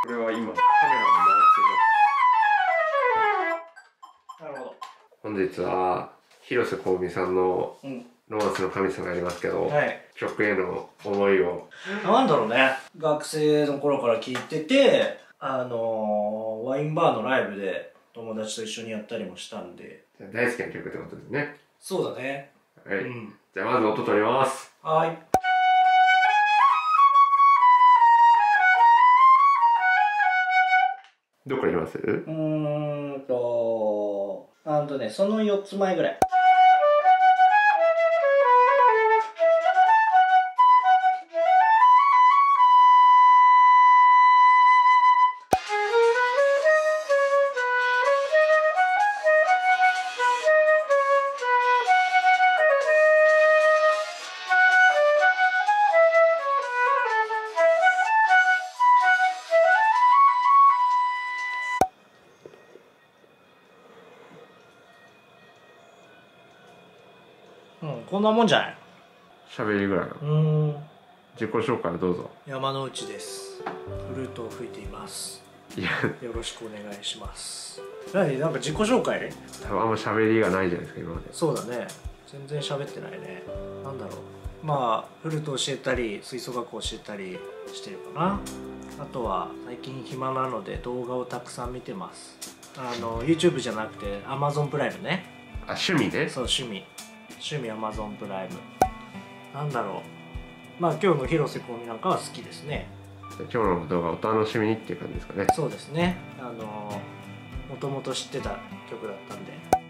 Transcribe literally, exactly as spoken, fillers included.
これは今カメラが回っています。なるほど。本日は広瀬香美さんのロマンスの神様やりますけど、はい、曲への思いを。 なんだろうね、学生の頃から聴いてて、あのー、ワインバーのライブで友達と一緒にやったりもしたんで。 大好きな曲ってことですね。 そうだね。 はい、うん、じゃあまず音取ります。 はい。 どこにいます？うーんとあんとね、そのよっつまえぐらい。うん、こんなもんじゃない。 喋りぐらいの。うん。自己紹介をどうぞ。 山之内です。フルートを吹いています。いや、よろしくお願いします。何、なんか自己紹介？ 多分あんま喋りがないじゃないですか今まで。 そうだね。全然喋ってないね。なんだろう。まあフルート教えたり吹奏楽教えたりしてるかな。あとは最近暇なので動画をたくさん見てます。あの YouTube じゃなくて Amazon プライムね。 あ、趣味ね。 そう、趣味。趣味 Amazon プライム。なんだろう。まあ今日の広瀬香美なんかは好きですね。 今日の動画お楽しみにっていう感じですかね。 そうですね。あのもともと知ってた曲だったんで。